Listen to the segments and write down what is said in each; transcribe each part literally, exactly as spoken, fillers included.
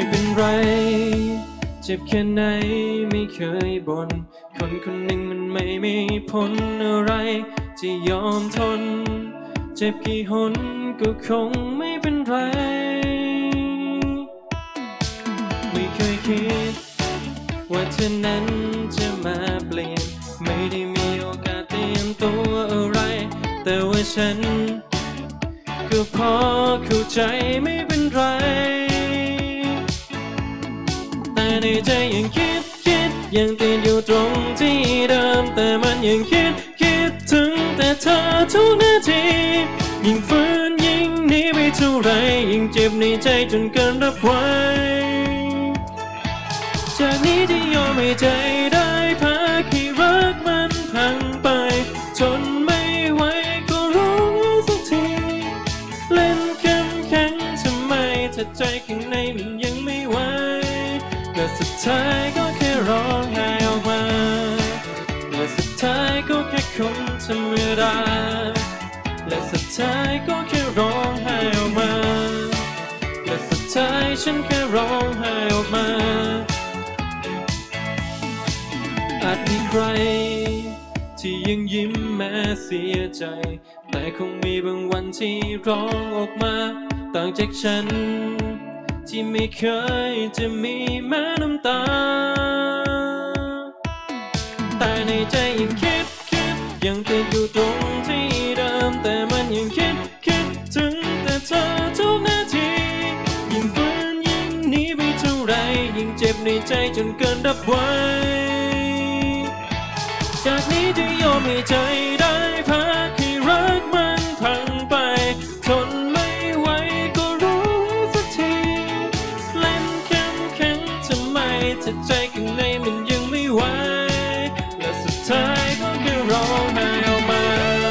เป็นไรเจ็บแค่ไหนไม่เคยบ่นคนคนหนึ่งมันไม่มีผลอะไรจะยอมทนเจ็บกี่หนก็คงไม่เป็นไรไม่เคยคิดว่าเธอนั้นจะมาเปลี่ยนไม่ได้มีโอกาสเตรียมตัวอะไรแต่ว่าฉันก็พอเข้าใจไม่เป็นไรแต่ในใจยังคิดคิดยังติดอยู่ตรงที่เดิมแต่มันยังคิดคิดถึงแต่เธอทุกนาทียิ่งฝืนยิ่งหนีไปเท่าไรยิ่งเจ็บในใจจนเกินรับไหวจากนี้ที่ยอมให้ใจได้พักให้รักมันพังไปทนไม่ไหวก็ร้องไห้สักทีเล่นเข้มแข็งทำไมถ้าใจข้างในมันยังไม่ไหวและสุดท้ายก็แค่ร้องไห้ออกมาและสุดท้ายก็แค่คนธรรมดาและสุดท้ายก็แค่ร้องไห้ออกมาและสุดท้ายฉันแค่ร้องไห้ออกมาอาจมีใครที่ยังยิ้มแม้เสียใจแต่คงมีบางวันที่ร้องออกมาต่างจากฉันที่ไม่เคยจะมีแม้น้ำตาแต่ในใจยังคิดคิดยังติดอยู่ตรงที่เดิมแต่มันยังคิดคิดถึงแต่เธอทุกนาทียิ่งฝืนยิ่งหนีไปเท่าไรยิ่งเจ็บในใจจนเกินรับไหวจากนี้จะยอมให้ใจได้พักให้รักมันพังไปทนไม่ไหวก็รู้สักทีเล่นเข้มแข็งทำไมถ้าใจข้างในมันยังไม่ไหวและสุดท้ายก็แค่ร้องไห้ออกมา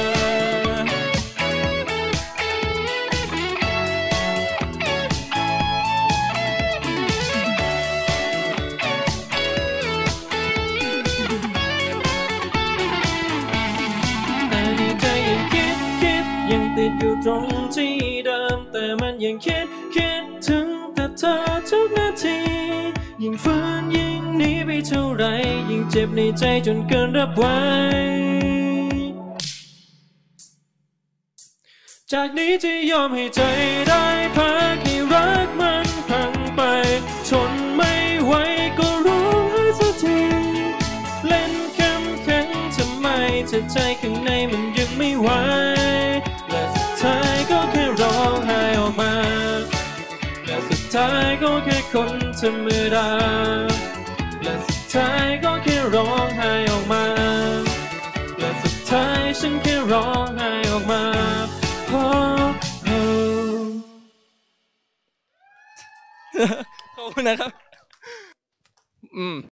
ยังติดอยู่ตรงที่เดิมแต่มันยังคิดคิดถึงแต่เธอทุกนาทียิ่งฝืนยิ่งหนีไปเท่าไรยิ่งเจ็บในใจจนเกินรับไหวจากนี้จะยอมให้ใจได้พักให้รักมันพังไปทนไม่ไหวก็ร้องไห้สักทีเล่นเข้มแข็งทำไมถ้าใจข้างในมันยังไม่ไหวและสุดท้ายก็แค่ร้องไห้ออกมาและสุดท้ายก็แค่คนธรรมดาและสุดท้ายก็แค่ร้องไห้ออกมาและสุดท้ายฉันแค่ร้องไห้ออกมาขอบคุณนะครับอืม